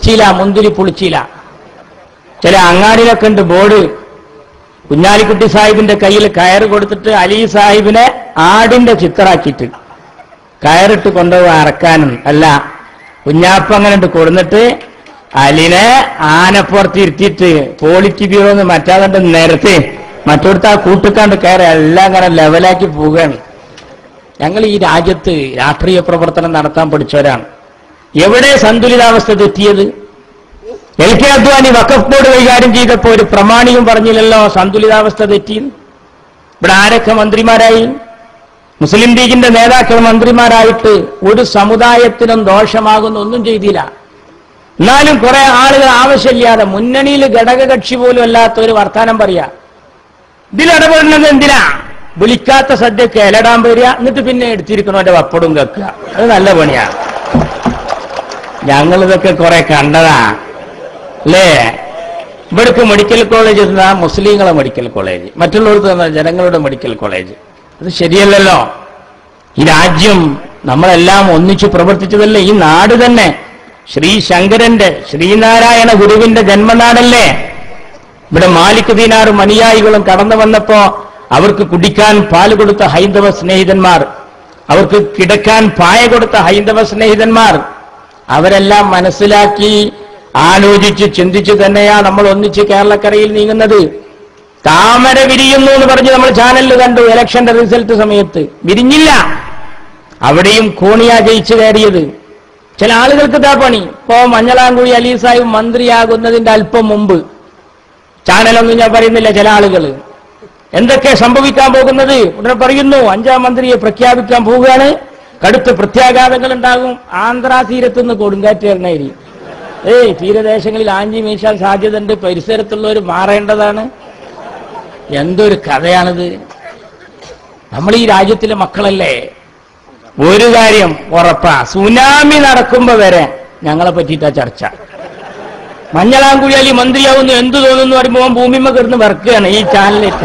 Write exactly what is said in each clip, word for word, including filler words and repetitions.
പുളിച്ചില, മുന്തിരി പുളിച്ചില. ചില അങ്ങാടിയിലൊക്കെ ഉണ്ട് ബോർഡ്, കുഞ്ഞാലിക്കുട്ടി സാഹിബിന്റെ കയ്യിൽ കയറ് കൊടുത്തിട്ട് അലി സാഹിബിനെ ആടിന്റെ ചിത്രാക്കിയിട്ട് കയറിട്ട് കൊണ്ടുപോയി അറക്കാനും അല്ല, കുഞ്ഞാപ്പ അങ്ങനെ ഇട്ട് കൊടുന്നിട്ട് അലിനെ ആനപ്പുറത്ത് ഇരുത്തിയിട്ട് പോളിറ്റി ബ്യൂറോന്ന് മറ്റാതെ നിരത്തി മറ്റൊടുത്ത് ആ കൂട്ടിക്കാണ്ട് കയറി എല്ലാം അങ്ങനെ ലെവലാക്കി പോവുകയാണ്. ഞങ്ങൾ ഈ രാജ്യത്ത് രാഷ്ട്രീയ പ്രവർത്തനം നടത്താൻ പഠിച്ചവരാണ്. എവിടെ സന്തുലിതാവസ്ഥ തെറ്റിയത്? L K Advani Waqf board കൈകാര്യം ചെയ്തപ്പോ ഒരു പ്രമാണിയും പറഞ്ഞില്ലല്ലോ സന്തുലിതാവസ്ഥ തെറ്റിയെന്ന്. ഇവിടെ ആരൊക്കെ മന്ത്രിമാരായി? മുസ്ലിം ലീഗിന്റെ നേതാക്കൾ മന്ത്രിമാരായിട്ട് ഒരു സമുദായത്തിനും ദോഷമാകുന്ന ഒന്നും ചെയ്തില്ല. എന്നാലും കുറെ ആളുകൾ ആവശ്യമില്ലാതെ മുന്നണിയിൽ ഘടകകക്ഷി പോലും അല്ലാത്ത ഒരു വർത്താനം പറയാ. ഇതിലിടപെടുന്നത് എന്തിനാ? വിളിക്കാത്ത സദ്യക്ക് ഇലടാൻ വരിക, എന്നിട്ട് പിന്നെ എടുത്തിരിക്കണവന്റെ വപ്പടും കക്കുക. അത് നല്ല പണിയാണ്. ഞങ്ങളിതൊക്കെ കുറെ കണ്ടതാ അല്ലേ? ഇവിടേക്ക് മെഡിക്കൽ കോളേജ് എന്നാ മുസ്ലിങ്ങളെ മെഡിക്കൽ കോളേജ്, മറ്റുള്ളവർക്ക് തന്ന ജനങ്ങളുടെ മെഡിക്കൽ കോളേജ്. അത് ശരിയല്ലല്ലോ. ഈ രാജ്യം നമ്മളെല്ലാം ഒന്നിച്ചു പ്രവർത്തിച്ചതല്ലേ? ഈ നാട് തന്നെ ശ്രീ ശങ്കരന്റെ ശ്രീനാരായണ ഗുരുവിന്റെ ജന്മനാടല്ലേ? ഇവിടെ മാലിക് ദീനാറും അനുയായികളും കടന്നു വന്നപ്പോ അവർക്ക് കുടിക്കാൻ പാല് കൊടുത്ത ഹൈന്ദവ സ്നേഹിതന്മാർ, അവർക്ക് കിടക്കാൻ പായ കൊടുത്ത ഹൈന്ദവ സ്നേഹിതന്മാർ, അവരെല്ലാം മനസ്സിലാക്കി ആലോചിച്ച് ചിന്തിച്ച് തന്നെയാണ് നമ്മൾ ഒന്നിച്ച് കേരളക്കരയിൽ നീങ്ങുന്നത്. താമര വിരിയുന്നു എന്ന് പറഞ്ഞ് നമ്മൾ ചാനലിൽ കണ്ടു ഇലക്ഷന്റെ റിസൾട്ട് സമയത്ത്. വിരിഞ്ഞില്ല. അവിടെയും കോണിയാ ജയിച്ചു കയറിയത്. ചില ആളുകൾക്ക് ഇതാ പണി. ഇപ്പോ മഞ്ഞളാംകുഴി അലി സാഹിബ് മന്ത്രിയാകുന്നതിന്റെ അല്പം മുമ്പ്, ചാനലൊന്നും ഞാൻ പറയുന്നില്ല, ചില ആളുകൾ എന്തൊക്കെ സംഭവിക്കാൻ പോകുന്നത് ഉടനെ പറയുന്നു. അഞ്ചാം മന്ത്രിയെ പ്രഖ്യാപിക്കാൻ പോവുകയാണ്, കടുത്ത പ്രത്യാഘാതങ്ങൾ ഉണ്ടാകും, ആന്ധ്രാ തീരത്തുനിന്ന് കൊടുങ്കാറ്റ് വരണേരി. ഏയ് തീരദേശങ്ങളിൽ ആഞ്ഞി വീശാൻ സാധ്യതയുണ്ട്, പരിസരത്തുള്ളവർ മാറേണ്ടതാണ്. എന്തൊരു കഥയാണിത്. നമ്മൾ ഈ രാജ്യത്തിലെ മക്കളല്ലേ? ഒരു കാര്യം ഉറപ്പാ, സുനാമി നടക്കുമ്പോ വരെ ഞങ്ങളെ പറ്റിയിട്ടാ ചർച്ച. മഞ്ഞളാംകുഴി അലി മന്ത്രിയാവുന്നു എന്തു തോന്നുന്നു പറയുമ്പോ ഭൂമിമ കിടന്ന് വിറക്കുകയാണ് ഈ ചാനലിലേക്ക്.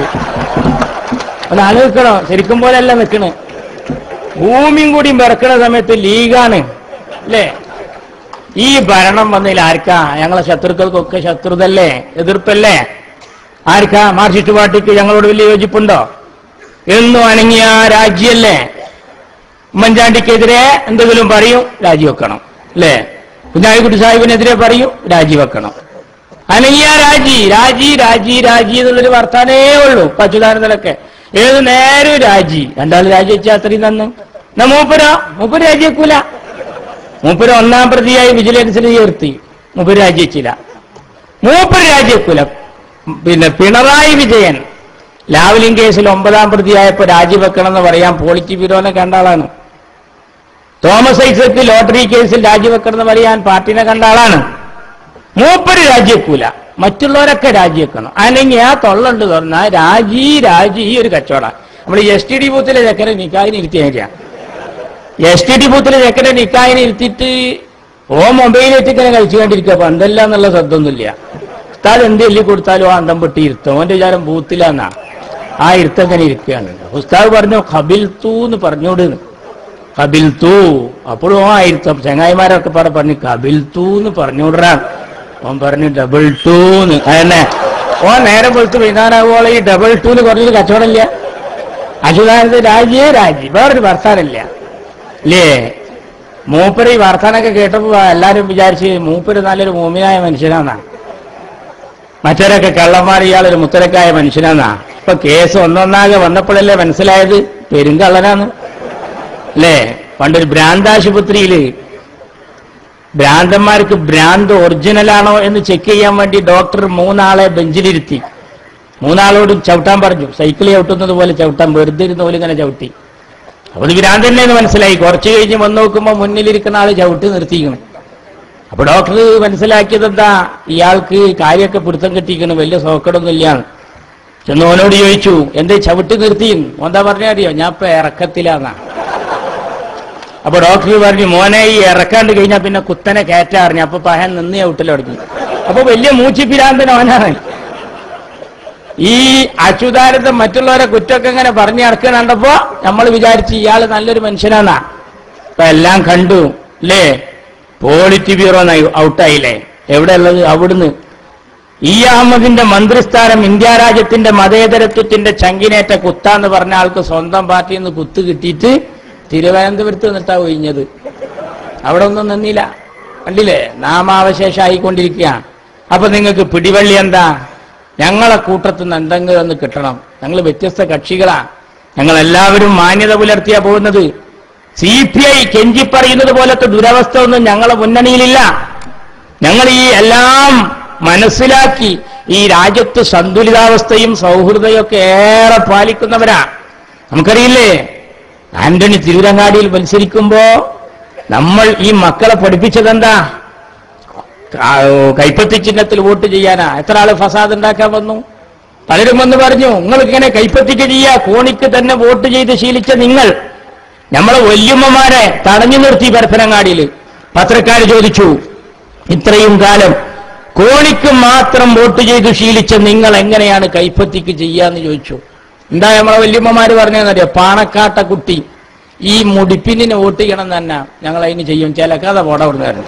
അത് ആലോചിക്കണോ? ശരിക്കും പോലെ അല്ല നിൽക്കണ്. ഭൂമിയും കൂടിയും വിറക്കണ സമയത്ത് ലീഗാണ് അല്ലേ? ഈ ഭരണം വന്നതിൽ ആർക്കാ? ഞങ്ങളെ ശത്രുക്കൾക്കൊക്കെ ശത്രുതല്ലേ, എതിർപ്പല്ലേ? ആർക്കാ? മാർക്സിസ്റ്റ് പാർട്ടിക്ക് ഞങ്ങളോട് വലിയ യോജിപ്പുണ്ടോ? എന്നും അനങ്ങിയ രാജ്യല്ലേ? ഉമ്മൻചാണ്ടിക്കെതിരെ എന്തെങ്കിലും പറയും, രാജിവെക്കണം അല്ലേ? കുഞ്ഞാലിക്കുട്ടി സാഹിബിനെതിരെ പറയും, രാജിവെക്കണം. അനങ്ങിയ രാജി രാജി രാജി രാജി എന്നുള്ളൊരു വർത്താനേ ഉള്ളൂ. അച്യുതാനന്ദനൊക്കെ ഏത് നേരം രാജി. രണ്ടാൾ രാജിവെച്ചാൽ അത്രയും നന്ന്. എന്നാ മൂപ്പരോ? മൂപ്പര് രാജിവെക്കൂല. മൂപ്പര് ഒന്നാം പ്രതിയായി വിജിലൻസിന് ചേർത്തി, മൂപ്പര് രാജിവെച്ചില്ല. മൂപ്പര് രാജിവെക്കൂല. പിന്നെ പിണറായി വിജയൻ ലാവ്ലിൻ കേസിൽ ഒമ്പതാം പ്രതിയായപ്പോ രാജിവെക്കണം എന്ന് പറയാൻ പോളിറ്റി ബ്യൂറോനെ കണ്ട ആളാണ്. തോമസ് ഐസക്ക് ലോട്ടറി കേസിൽ രാജിവെക്കണം എന്ന് പറയാൻ പാർട്ടിനെ കണ്ട ആളാണ്. മൂപ്പര് രാജിവെക്കൂല, മറ്റുള്ളവരൊക്കെ രാജിവെക്കണം. അല്ലെങ്കിൽ ആ തൊള്ളുണ്ട് തുറന്ന രാജി രാജി ഈ ഒരു കച്ചവട. നമ്മൾ എസ് ടി ഡി ബൂത്തിലെ ചെക്കനെ നിക്കായിന് ഇരുത്തിയാ എസ് ടി ഡി ബൂത്തിലെ ചെക്കനെ നിക്കായിന് ഇരുത്തിയിട്ട് ഓ മൊബൈലിൽ ഇങ്ങനെ കഴിച്ചു കണ്ടിരിക്കുക. പന്തല്ല എന്നുള്ള ശ്രദ്ധൊന്നുമില്ല. ഉസ്താദ് എന്ത് എല്ലി കൊടുത്താലും ആ അന്തം പൊട്ടി ഇരുത്തും. അവന്റെ വിചാരം ബൂത്തിലാന്നാ. ആ ഇരുത്തങ്ങനെ ഇരിക്കുകയാണ്. ഉസ്താദ് പറഞ്ഞു ഖബിൽ തൂ എന്ന് പറഞ്ഞോട്. കബിൽ തൂ. അപ്പോഴും ആ ഇരുത്തം ചങ്ങായിമാരൊക്കെ പാടെ പറഞ്ഞു കബിൽ തൂ എന്ന് പറഞ്ഞോടാൻ. ഓൻ പറഞ്ഞു ഡബിൾ ടൂന്ന്. അതന്നെ ഓ നേരം വെളുത്ത് വൈകുന്നേരമാവോളം ഈ ഡബിൾ ടൂന്ന് പറഞ്ഞൊരു കച്ചവടമില്ല. അച്യുതാനന്ദ രാജിയേ രാജി, വേറൊരു വർത്താനമില്ല അല്ലേ? മൂപ്പര് ഈ വർത്താനൊക്കെ കേട്ടപ്പോ എല്ലാരും വിചാരിച്ച് മൂപ്പര് നല്ലൊരു മൂമിനായ മനുഷ്യനാന്നാ, മറ്റവരൊക്കെ കള്ളന്മാർ ഇയാളൊരു മുത്തരക്കായ മനുഷ്യനാന്നാ. ഇപ്പൊ കേസ് ഒന്നൊന്നാകെ വന്നപ്പോഴല്ലേ മനസ്സിലായത് പെരുങ്കള്ളനാന്ന് അല്ലേ? പണ്ടൊരു ഭ്രാന്താശുപത്രിയില് ഭ്രാന്തന്മാർക്ക് ഭ്രാന്ത് ഒറിജിനലാണോ എന്ന് ചെക്ക് ചെയ്യാൻ വേണ്ടി ഡോക്ടർ മൂന്നാളെ ബെഞ്ചിലിരുത്തി. മൂന്നാളോട് ചവിട്ടാൻ പറഞ്ഞു. സൈക്കിൾ ചവിട്ടുന്നത് പോലെ ചവിട്ടാൻ, വെറുതെ ഇരുന്ന പോലെ ഇങ്ങനെ ചവിട്ടി. അപ്പൊ ഇത് ഭ്രാന്ത് തന്നെയെന്ന് മനസ്സിലായി. കുറച്ച് കഴിഞ്ഞ് വന്നു നോക്കുമ്പോ മുന്നിലിരിക്കുന്ന ആള് ചവിട്ടി നിർത്തിക്കണം. അപ്പൊ ഡോക്ടർ മനസ്സിലാക്കിയത് എന്താ, ഇയാൾക്ക് കാര്യമൊക്കെ പിടുത്തം കെട്ടിക്കണം, വലിയ സോക്കടൊന്നും ഇല്ലാന്ന്. ചെന്നോനോട് ചോദിച്ചു എന്തേ ചവിട്ടി നിർത്തിയെന്ന്. എന്താ പറഞ്ഞാൽ അറിയോ? ഞാൻ ഇപ്പൊ ഇറക്കത്തിലാന്നാ. അപ്പൊ ഡോക്ടർ പറഞ്ഞു മോനെ ഈ ഇറക്കാണ്ട് കഴിഞ്ഞാൽ പിന്നെ കുത്തനെ കയറ്റാറിഞ്ഞു. അപ്പൊ പഹൻ നിന്ന് ചവിട്ടൽ തുടങ്ങി. അപ്പൊ വലിയ മൂച്ചിപ്പിരാന്തൻ അവനാണ്. ഈ അച്യുതാനന്ദൻ മറ്റുള്ളവരെ കുറ്റമൊക്കെ ഇങ്ങനെ പറഞ്ഞു നടക്കാൻ കണ്ടപ്പോ നമ്മൾ വിചാരിച്ച് ഇയാള് നല്ലൊരു മനുഷ്യനാന്നാ. ഇപ്പൊ എല്ലാം കണ്ടു അല്ലേ? പോളിറ്റി ബ്യൂറോ ഔട്ടായില്ലേ? എവിടെയുള്ളത്? അവിടുന്ന്. ഇ അഹമ്മദിന്റെ മന്ത്രിസ്ഥാനം ഇന്ത്യ രാജ്യത്തിന്റെ മതേതരത്വത്തിന്റെ ചങ്കിനേറ്റ കുത്താന്ന് പറഞ്ഞ ആൾക്ക് സ്വന്തം പാർട്ടിയിൽ നിന്ന് കുത്ത് കിട്ടിയിട്ട് തിരുവനന്തപുരത്ത് നിന്നിട്ടാ ഒഴിഞ്ഞത്. അവിടെ ഒന്നും നിന്നില്ല. കണ്ടില്ലേ? നാമാവശേഷമായിക്കൊണ്ടിരിക്കുക. അപ്പൊ നിങ്ങൾക്ക് പിടിവള്ളി എന്താ? ഞങ്ങളെ കൂട്ടത്തിൽ നിന്ന് എന്തെങ്കിലും ഒന്ന് കിട്ടണം. ഞങ്ങൾ വ്യത്യസ്ത കക്ഷികളാ, ഞങ്ങൾ എല്ലാവരും മാന്യത പുലർത്തിയാ പോകുന്നത്. സി പി ഐ കെഞ്ചി പറയുന്നത് പോലത്തെ ദുരവസ്ഥ ഒന്നും ഞങ്ങളെ മുന്നണിയിലില്ല. ഞങ്ങൾ ഈ എല്ലാം മനസ്സിലാക്കി ഈ രാജ്യത്ത് സന്തുലിതാവസ്ഥയും സൗഹൃദയും ഒക്കെ ഏറെ പാലിക്കുന്നവരാ. നമുക്കറിയില്ലേ, ആന്റണി തിരൂരങ്ങാടിയിൽ മത്സരിക്കുമ്പോ നമ്മൾ ഈ മക്കളെ പഠിപ്പിച്ചതെന്താ? കൈപ്പത്തി ചിഹ്നത്തിൽ വോട്ട് ചെയ്യാനാ. എത്ര ആള് ഫസാദ് ഉണ്ടാക്കാൻ വന്നു? പലരും വന്ന് പറഞ്ഞു, നിങ്ങൾ ഇങ്ങനെ കൈപ്പത്തിക്ക് ചെയ്യാ, കോണിക്ക് തന്നെ വോട്ട് ചെയ്ത് ശീലിച്ച നിങ്ങൾ നമ്മളെ വല്യമ്മമാരെ തടഞ്ഞു നിർത്തി പരപ്പനങ്ങാടിയിൽ. പത്രക്കാർ ചോദിച്ചു, ഇത്രയും കാലം കോണിക്ക് മാത്രം വോട്ട് ചെയ്ത് ശീലിച്ച നിങ്ങൾ എങ്ങനെയാണ് കൈപ്പത്തിക്ക് ചെയ്യാന്ന് ചോദിച്ചു. എന്താ നമ്മളെ വല്യമ്മമാര് പറഞ്ഞതെന്നറിയോ? പാണക്കാട്ട കുട്ടി ഈ മുടിപ്പിന്നിന് വോട്ട് ചെയ്യണം തന്നെ ഞങ്ങൾ അതിന് ചെയ്യും, ചിലക്കാതെ പോടാ വിടുന്നവരുണ്ട്.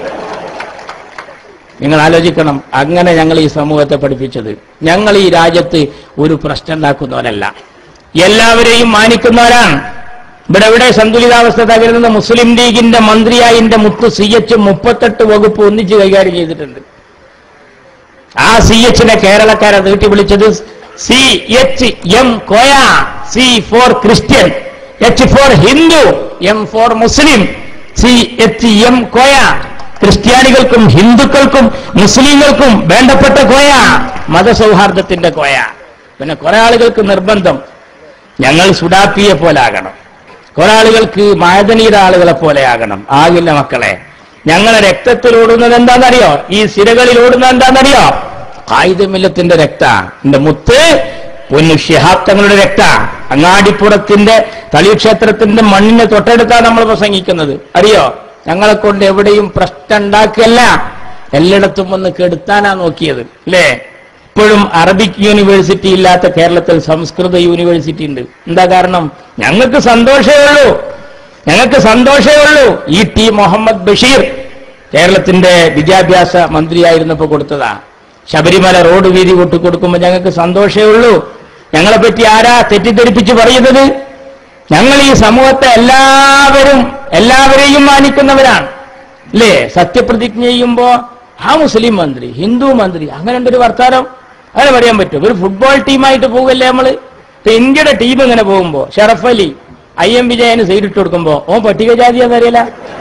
നിങ്ങൾ ആലോചിക്കണം, അങ്ങനെ ഞങ്ങൾ ഈ സമൂഹത്തെ പഠിപ്പിച്ചത്. ഞങ്ങൾ ഈ രാജ്യത്ത് ഒരു പ്രശ്നം ഉണ്ടാക്കുന്നവരല്ല, എല്ലാവരെയും മാനിക്കുന്നവരാണ്. ഇവിടെ ഇവിടെ സന്തുലിതാവസ്ഥ തകരുന്നത് മുസ്ലിം ലീഗിന്റെ മന്ത്രിയായി എന്റെ മുത്ത് സി എച്ച് മുപ്പത്തെട്ട് വകുപ്പ് ഒന്നിച്ച് കൈകാര്യം ചെയ്തിട്ടുണ്ട്. ആ സി എച്ചിനെ കേരളക്കാരെ നീട്ടി വിളിച്ചത് C H M Koya. C for Christian, H for Hindu, M for Muslim. C H M Koya. ക്രിസ്ത്യാനികൾക്കും ഹിന്ദുക്കൾക്കും മുസ്ലിങ്ങൾക്കും വേണ്ടപ്പെട്ട കോയ, മതസൗഹാർദ്ദത്തിന്റെ കോയ. പിന്നെ കുറെ ആളുകൾക്ക് നിർബന്ധം ഞങ്ങൾ സുഡാപ്പിയെ പോലെ ആകണം, കുറെ ആളുകൾക്ക് മായതനീയുടെ ആളുകളെ പോലെ ആകണം. ആകില്ല മക്കളെ. ഞങ്ങളെ രക്തത്തിൽ ഓടുന്നത് എന്താണെന്നറിയോ? ഈ സിരകളിൽ ഓടുന്നത് എന്താണെന്നറിയോ? ഖായിദുമില്ലത്തിന്റെ രക്ത. എന്റെ മുത്ത് പൊന്നു ശിഹാബ് തങ്ങളുടെ രക്ത. അങ്ങാടിപ്പുറത്തിന്റെ തളിക്ഷേത്രത്തിന്റെ മണ്ണിനെ തൊട്ടടുത്താണ് നമ്മൾ പ്രസംഗിക്കുന്നത്. അറിയോ? ഞങ്ങളെ കൊണ്ട് എവിടെയും പ്രശ്നം ഉണ്ടാക്കിയല്ല, എല്ലായിടത്തും ഒന്ന് കെടുത്താനാ നോക്കിയത്, അല്ലേ? ഇപ്പോഴും അറബിക് യൂണിവേഴ്സിറ്റി ഇല്ലാത്ത കേരളത്തിൽ സംസ്കൃത യൂണിവേഴ്സിറ്റി ഉണ്ട്. എന്താ കാരണം? ഞങ്ങൾക്ക് സന്തോഷമേ ഉള്ളൂ, ഞങ്ങൾക്ക് സന്തോഷമേ ഉള്ളൂ. ഇ ടി മുഹമ്മദ് ബഷീർ കേരളത്തിന്റെ വിദ്യാഭ്യാസ മന്ത്രിയായിരുന്നപ്പോ കൊടുത്തതാ. ശബരിമല റോഡ് വീതി കൊട്ടു കൊടുക്കുമ്പോൾ ഞങ്ങൾക്ക് സന്തോഷമേ ഉള്ളൂ. ഞങ്ങളെ പറ്റി ആരാ തെറ്റിദ്ധരിപ്പിച്ച് പറയുന്നത്? ഞങ്ങൾ ഈ സമൂഹത്തെ എല്ലാവരും എല്ലാവരെയും മാനിക്കുന്നവരാണ്, അല്ലേ? സത്യപ്രതിജ്ഞ ചെയ്യുമ്പോ ആ മുസ്ലിം മന്ത്രി, ഹിന്ദു മന്ത്രി, അങ്ങനെ ഒരു വർത്താനം അങ്ങനെ പറയാൻ പറ്റും? ഒരു ഫുട്ബോൾ ടീമായിട്ട് പോകല്ലേ നമ്മള്? ഇപ്പൊ ഇന്ത്യയുടെ ടീം ഇങ്ങനെ പോകുമ്പോ ഷറഫ് അലി ഐ എം വിജയന് സൈഡിട്ട് കൊടുക്കുമ്പോ ഓൻ പട്ടികജാതിയാന്ന് അറിയില്ല.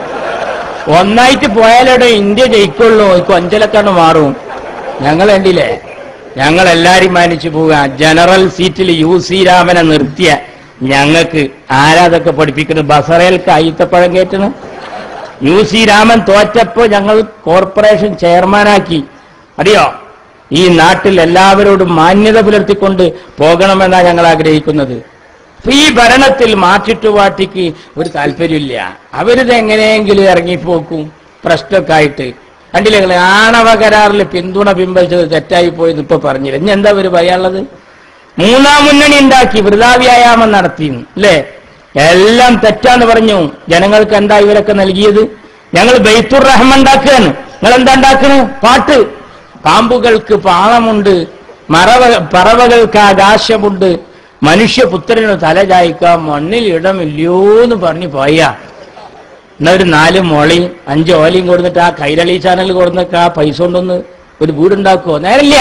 ഒന്നായിട്ട് പോയാലവിടെ ഇന്ത്യ ജയിക്കുള്ളൂ, ഇപ്പൊ അഞ്ചലക്കാണ് മാറും. ഞങ്ങൾ കണ്ടില്ലേ, ഞങ്ങൾ എല്ലാരും മാനിച്ചു പോവുക. ജനറൽ സീറ്റിൽ യു സി രാമനെ നിർത്തിയ ഞങ്ങൾക്ക് ആരാതൊക്കെ പഠിപ്പിക്കുന്നത്? ബസറേൽക്ക് അയിത്തപ്പഴം കയറ്റണം. യു സി രാമൻ തോറ്റപ്പോ ഞങ്ങൾ കോർപ്പറേഷൻ ചെയർമാനാക്കി. അറിയോ? ഈ നാട്ടിൽ എല്ലാവരോടും മാന്യത പുലർത്തിക്കൊണ്ട് പോകണമെന്നാണ് ഞങ്ങൾ ആഗ്രഹിക്കുന്നത്. ഈ ഭരണത്തിൽ മാറ്റിട്ടുപാട്ടിക്ക് ഒരു താല്പര്യമില്ല. അവരിത് എങ്ങനെയെങ്കിലും ഇറങ്ങിപ്പോക്കും പ്രശ്നമൊക്കെ ആയിട്ട്. കണ്ടില്ലേ നിങ്ങൾ? ആണവ കരാറിൽ പിന്തുണ പിൻവലിച്ചത് തെറ്റായി പോയെന്ന് ഇപ്പൊ പറഞ്ഞില്ല. ഇനി എന്താ ഇവര് പറയാനുള്ളത്? മൂന്നാം മുന്നണി ഉണ്ടാക്കി വൃഥാവ്യായാമം നടത്തി, അല്ലേ? എല്ലാം തെറ്റാന്ന് പറഞ്ഞു. ജനങ്ങൾക്ക് എന്താ ഇവരൊക്കെ നൽകിയത്? ഞങ്ങൾ ബൈത്തുർ റഹ്മ ഉണ്ടാക്കുകയാണ്. നിങ്ങൾ എന്താ ഉണ്ടാക്കണ്? പാട്ട്. പാമ്പുകൾക്ക് പാളമുണ്ട്, മറവ പറവകൾക്ക് ആകാശമുണ്ട്, മനുഷ്യപുത്രന് തല ചായ്ക്കാൻ മണ്ണിൽ ഇടമില്ലോന്ന് പറഞ്ഞു പോയാ. എന്നാ ഒരു നാല് മുളയും അഞ്ച് ഓലയും കൊടുത്തിട്ട് ആ കൈരളി ചാനൽ കൊടുത്തിട്ട് ആ പൈസ കൊണ്ടൊന്ന് ഒരു വീടുണ്ടാക്കുവോ? നേരില്ല.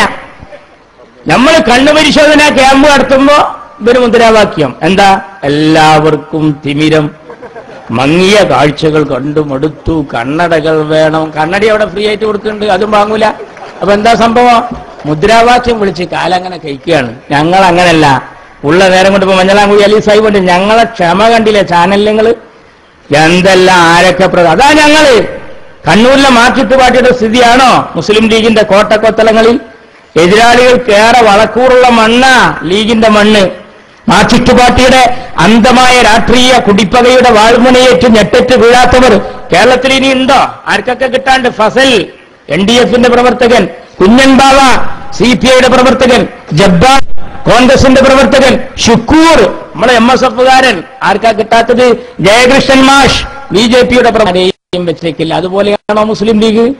നമ്മൾ കണ്ണു പരിശോധന ക്യാമ്പ് നടത്തുമ്പോ ഇവര് മുദ്രാവാക്യം എന്താ? എല്ലാവർക്കും തിമിരം, മങ്ങിയ കാഴ്ചകൾ കണ്ടു മടുത്തു, കണ്ണടകൾ വേണം. കണ്ണടി അവിടെ ഫ്രീ ആയിട്ട് കൊടുക്കുന്നുണ്ട്, അതും വാങ്ങൂല. അപ്പൊ എന്താ സംഭവം? മുദ്രാവാക്യം വിളിച്ച് കാലങ്ങനെ കഴിക്കുകയാണ്. ഞങ്ങൾ അങ്ങനല്ല. ഉള്ള നേരം കൊണ്ട് ഇപ്പൊ മഞ്ഞളാങ്കുഴി അലി സാഹിബ് ഉണ്ട്. ഞങ്ങളെ ക്ഷമ കണ്ടില്ലേ ചാനലിൽ നിങ്ങള്? എന്തെല്ലാം ആരൊക്കെ പ്രധാന. അതാ ഞങ്ങള് കണ്ണൂരിലെ മാർച്ചിട്ടുപാട്ടിയുടെ സ്ഥിതിയാണോ മുസ്ലിം ലീഗിന്റെ കോട്ടക്കൊത്തലങ്ങളിൽ? എതിരാളികൾക്ക് ഏറെ വളക്കൂറുള്ള മണ്ണ ലീഗിന്റെ മണ്ണ്. മാർച്ചിട്ടുപാട്ടിയുടെ അന്ധമായ രാഷ്ട്രീയ കുടിപ്പകയുടെ വാൾമുനയേറ്റ് ഞെട്ടറ്റ് വീഴാത്തവർ കേരളത്തിൽ ഇനി ഉണ്ടോ? ആർക്കൊക്കെ കിട്ടാണ്ട്? ഫസൽ എൻ ഡി എഫിന്റെ പ്രവർത്തകൻ, കുഞ്ഞൻ ബാവ സി പി ഐയുടെ പ്രവർത്തകൻ, ജബ്ബാർ കോൺഗ്രസിന്റെ പ്രവർത്തകൻ, ഷുക്കൂർ നമ്മളെ എം എസ് എഫുകാരൻ. ആർക്കാ കിട്ടാത്തത്? ജയകൃഷ്ണൻ മാഷ് ബി ജെ പിയുടെ പ്രവർത്തകരെയും വെച്ചേക്കില്ല. അതുപോലെയാണോ മുസ്ലിം ലീഗ്?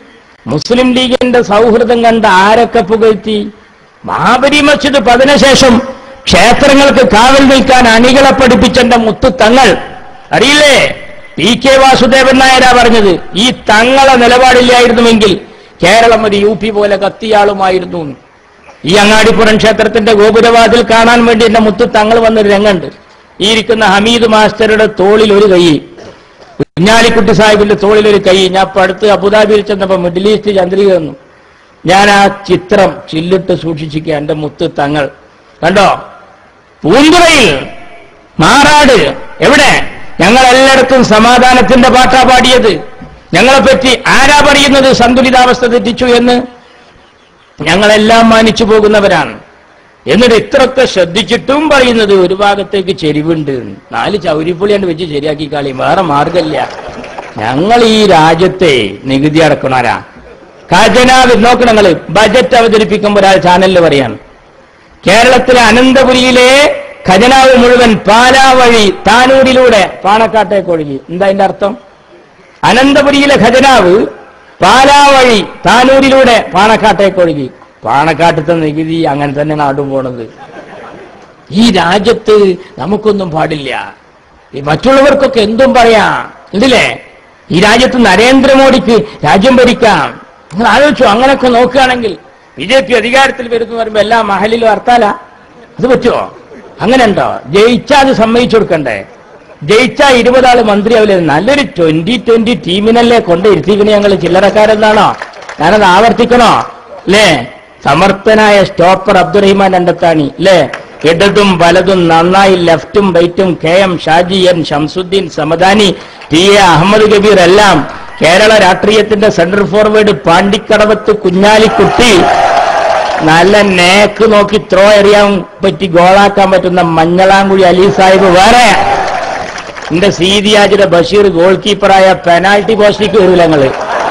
മുസ്ലിം ലീഗിന്റെ സൗഹൃദം കണ്ട് ആരൊക്കെ പുകഴ്ത്തി? ബാബരി മസ്ജിദ് പതിനുശേഷം ക്ഷേത്രങ്ങൾക്ക് കാവൽ നിൽക്കാൻ അണികളെ പഠിപ്പിച്ചെന്റെ മുത്തു തങ്ങൾ അറിയില്ലേ? പി കെ വാസുദേവൻ നായരാ പറഞ്ഞത്, ഈ തങ്ങളെ നിലപാടില്ലായിരുന്നുവെങ്കിൽ കേരളം ഒരു യു പി പോലെ കത്തിയാളുമായിരുന്നു. ഈ അങ്ങാടിപ്പുറം ക്ഷേത്രത്തിന്റെ ഗോപുരവാതിൽ കാണാൻ വേണ്ടി എന്റെ മുത്തു തങ്ങൾ വന്നൊരു രംഗമുണ്ട്. ഈ ഇരിക്കുന്ന ഹമീദ് മാസ്റ്ററുടെ തോളിൽ ഒരു കൈ, കുഞ്ഞാലിക്കുട്ടി സാഹിബിന്റെ തോളിൽ ഒരു കൈ. ഞാൻ ഇപ്പൊ അടുത്ത് അബുദാബിയിൽ ചെന്നപ്പോ മിഡിൽ ഈസ്റ്റ് ചന്ദ്രിക വന്നു. ഞാൻ ആ ചിത്രം ചില്ലിട്ട് സൂക്ഷിച്ചിരിക്കുക. എന്റെ മുത്ത് തങ്ങൾ കണ്ടോ? പൂന്തുറയിൽ, മാറാട്, എവിടെ? ഞങ്ങൾ എല്ലായിടത്തും സമാധാനത്തിന്റെ പാട്ടാ പാടിയത്. ഞങ്ങളെപ്പറ്റി ആരാ പറയുന്നത് സന്തുലിതാവസ്ഥ തെറ്റിച്ചു എന്ന്? ഞങ്ങളെല്ലാം മാനിച്ചു പോകുന്നവരാണ്. എന്നിട്ട് ഇത്രയൊക്കെ ശ്രദ്ധിച്ചിട്ടും പറയുന്നത് ഒരു ഭാഗത്തേക്ക് ചെരിവുണ്ട്. നാല് ചൗരിപ്പുളിയാണ്ട് വെച്ച് ശരിയാക്കി കളി, വേറെ മാർഗമില്ല. ഞങ്ങൾ ഈ രാജ്യത്തെ നികുതി അടക്കണാരാ? ഖജനാവ് നോക്കണം. നിങ്ങള് ബജറ്റ് അവതരിപ്പിക്കുമ്പോൾ ഒരാൾ ചാനലിൽ പറയാണ്, കേരളത്തിലെ അനന്തപുരിയിലെ ഖജനാവ് മുഴുവൻ പാലാ വഴി താനൂരിലൂടെ പാണക്കാട്ടേക്ക് ഒഴുകി. എന്താ അതിന്റെ അർത്ഥം? അനന്തപുരിയിലെ ഖജനാവ് പാലാ വഴി താനൂരിലൂടെ പാണക്കാട്ടേക്ക് ഒഴുകി. പാണക്കാട്ടത്തെ നികുതി അങ്ങനെ തന്നെ നാടും പോണത്. ഈ രാജ്യത്ത് നമുക്കൊന്നും പാടില്ല. ഈ മറ്റുള്ളവർക്കൊക്കെ എന്തും പറയാം, ഇതില്ലേ? ഈ രാജ്യത്ത് നരേന്ദ്രമോദിക്ക് രാജ്യം ഭരിക്കാം. നിങ്ങൾ ആലോചിച്ചു, അങ്ങനെയൊക്കെ നോക്കുകയാണെങ്കിൽ ബി ജെ പി അധികാരത്തിൽ വരുന്നു പറയുമ്പോ എല്ലാ മഹലിലും ഹർത്താലാ? അത് പറ്റുമോ? അങ്ങനെ ഉണ്ടോ? ജയിച്ചാൽ അത് സമ്മതിച്ചു കൊടുക്കണ്ടേ? ജയിച്ചാൽ ഇരുപതാള് മന്ത്രിയാവില്ലേ? നല്ലൊരു ട്വന്റി ട്വന്റി ടീമിനല്ലേ കൊണ്ട് ഇരുത്തിക്കണേ ഞങ്ങൾ ചില്ലറക്കാരെന്നാണോ? ഞാനത് ആവർത്തിക്കണോ? അല്ലേ? സമർത്ഥനായ സ്റ്റോപ്പർ അബ്ദുറഹിമാൻ രണ്ടത്താണി, അല്ലേ? ഇടതും വലതും നന്നായി ലെഫ്റ്റും റൈറ്റും K M Shaji, N Shamsuddin Samadani, T A Ahmed Kabir എല്ലാം കേരള രാഷ്ട്രീയത്തിന്റെ സെന്റർ ഫോർവേഡ് പാണ്ടിക്കടവത്ത് കുഞ്ഞാലിക്കുട്ടി, നല്ല നേക്ക് നോക്കി ത്രോ എറിയാൻ പറ്റി ഗോളാക്കാൻ പറ്റുന്ന മഞ്ഞളാങ്കുഴി അലി സാഹിബ് വേറെ, എന്റെ സീതിയാജിയുടെ ബഷീർ ഗോൾ കീപ്പറായ പെനാൽറ്റി പോസ്റ്റിലേക്ക് വരൂല. ഞങ്ങള്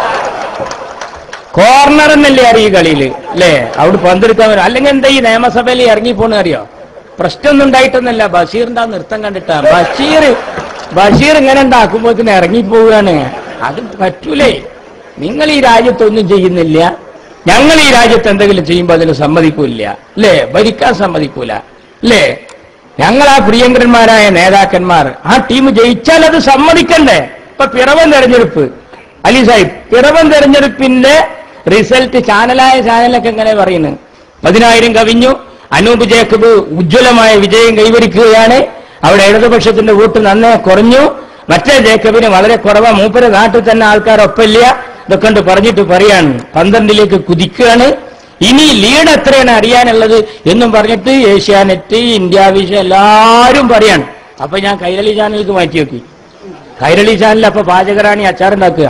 കോർണർ എന്നല്ലേ അറിയ കളിയില്, അല്ലേ? അവിടെ പന്തെടുക്കാൻ വരും. അല്ലെങ്കിൽ എന്താ ഈ നിയമസഭയിൽ ഇറങ്ങിപ്പോണെന്ന് അറിയോ? പ്രശ്നമൊന്നും ഉണ്ടായിട്ടൊന്നല്ല, ബഷീറിന്റെ ആ നൃത്തം കണ്ടിട്ടാ. ബഷീർ ബഷീർ ഇങ്ങനെ ഉണ്ടാക്കുമ്പോഴത്തിന് ഇറങ്ങിപ്പോവുകയാണ്. അത് പറ്റൂലേ? നിങ്ങൾ ഈ രാജ്യത്തൊന്നും ചെയ്യുന്നില്ല, ഞങ്ങൾ ഈ രാജ്യത്ത് എന്തെങ്കിലും ചെയ്യുമ്പോൾ അതിന് സമ്മതിക്കൂല, അല്ലേ? ഭരിക്കാൻ സമ്മതിക്കൂല, അല്ലേ? ഞങ്ങൾ ആ പ്രിയങ്കരന്മാരായ നേതാക്കന്മാർ ആ ടീം ജയിച്ചാൽ അത് സമ്മതിക്കണ്ടേ? ഇപ്പൊ പിറവം തെരഞ്ഞെടുപ്പ്, അലി സാഹിബ്, പിറവം തെരഞ്ഞെടുപ്പിന്റെ റിസൾട്ട് ചാനലായ ചാനലൊക്കെ എങ്ങനെ പറയുന്നു? പതിനായിരം കവിഞ്ഞു. അനൂപ് ജേക്കബ് ഉജ്ജ്വലമായ വിജയം കൈവരിക്കുകയാണ്. അവിടെ ഇടതുപക്ഷത്തിന്റെ വോട്ട് നന്നേ കുറഞ്ഞു. മറ്റേ ജേക്കബിന് വളരെ കുറവാ. മൂപ്പരെ നാട്ടിൽ തന്നെ ആൾക്കാരൊപ്പമില്ല. ഇതൊക്കെ കൊണ്ട് പറഞ്ഞിട്ട് പറയാണ് പന്ത്രണ്ടിലേക്ക് കുതിക്കുകയാണ്. ഇനി ലീഡ് എത്രയാണ് അറിയാനുള്ളത് എന്നും പറഞ്ഞിട്ട് ഏഷ്യാനെറ്റ്, ഇന്ത്യ വിഷൻ എല്ലാരും പറയാണ്. അപ്പൊ ഞാൻ കൈരളി ചാനലിലേക്ക് മാറ്റി നോക്കി. കൈരളി ചാനലിൽ അപ്പൊ പാചകറാണി അച്ചാറുണ്ടാക്കുക.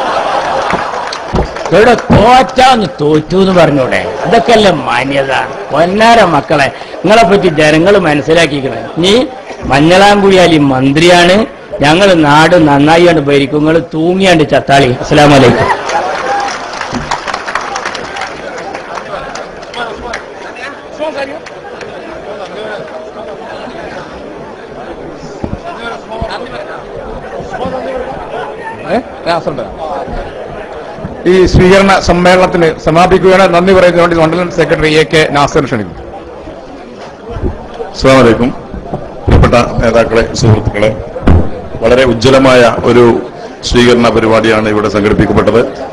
ഇവിടെ തോറ്റാന്ന് തോറ്റു എന്ന് പറഞ്ഞൂടെ? ഇതൊക്കെയല്ലേ മാന്യത? പൊന്നാര മക്കളെ, നിങ്ങളെ പറ്റി ജനങ്ങൾ മനസ്സിലാക്കിക്കണേ. നീ മഞ്ഞളാംകുഴിയാലി മന്ത്രിയാണ്, ഞങ്ങൾ നാട് നന്നായി കണ്ട് ഭരിക്കും, നിങ്ങൾ തൂങ്ങിയാണ്ട് ചത്താളി. അസ്സലാമു അലൈക്കും. ഈ സ്വീകരണ സമ്മേളനത്തിന് സമാപിക്കുകയാണ്. നന്ദി പറയുന്നതിന് വേണ്ടി മണ്ഡലം സെക്രട്ടറി എ കെ നാസർ ക്ഷണിക്കുന്നു. അസ്സലാമു അലൈക്കും. പ്രിയപ്പെട്ട നേതാക്കളെ, സുഹൃത്തുക്കളെ, വളരെ ഉജ്ജ്വലമായ ഒരു സ്വീകരണ പരിപാടിയാണ് ഇവിടെ സംഘടിപ്പിക്കപ്പെട്ടത്.